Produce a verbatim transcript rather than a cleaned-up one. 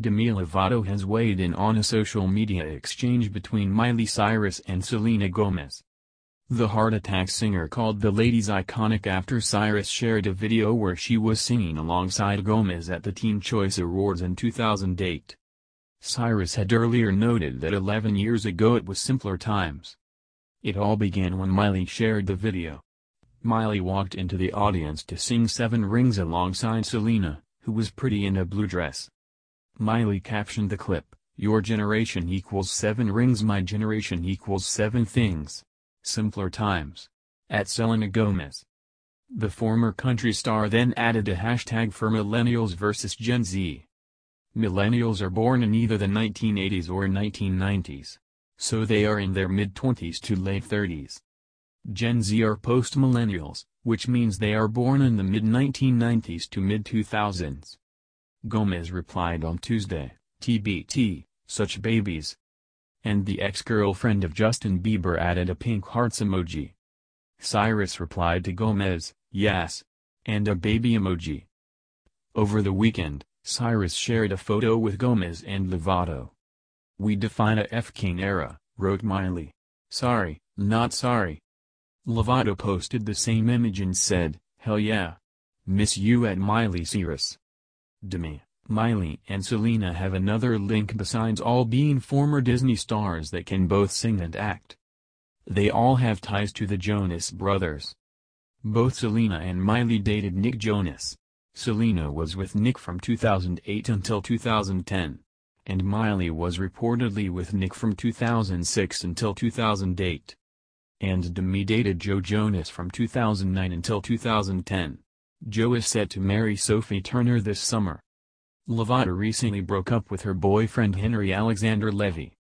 Demi Lovato has weighed in on a social media exchange between Miley Cyrus and Selena Gomez. The heart attack singer called the ladies iconic after Cyrus shared a video where she was singing alongside Gomez at the Teen Choice Awards in two thousand eight. Cyrus had earlier noted that eleven years ago it was simpler times. It all began when Miley shared the video. Miley walked into the audience to sing Seven Rings alongside Selena, who was pretty in a blue dress. Miley captioned the clip, "Your generation equals seven rings, my generation equals seven things. Simpler times." At Selena Gomez. The former country star then added a hashtag for Millennials versus Gen Z. Millennials are born in either the nineteen eighties or nineteen nineties. So they are in their mid-twenties to late thirties. Gen Z are post-millennials, which means they are born in the mid nineteen nineties to mid two thousands. Gomez replied on Tuesday, "T B T, such babies." And the ex-girlfriend of Justin Bieber added a pink hearts emoji. Cyrus replied to Gomez, "Yes," and a baby emoji. Over the weekend, Cyrus shared a photo with Gomez and Lovato. "We define a F-King era," wrote Miley. "Sorry, not sorry." Lovato posted the same image and said, "Hell yeah. Miss you at Miley Cyrus." Demi, Miley and Selena have another link besides all being former Disney stars that can both sing and act. They all have ties to the Jonas Brothers. Both Selena and Miley dated Nick Jonas. Selena was with Nick from two thousand eight until two thousand ten. And Miley was reportedly with Nick from two thousand six until two thousand eight. And Demi dated Joe Jonas from two thousand nine until two thousand ten. Joe is set to marry Sophie Turner this summer. Lovato recently broke up with her boyfriend Henry Alexander Levy.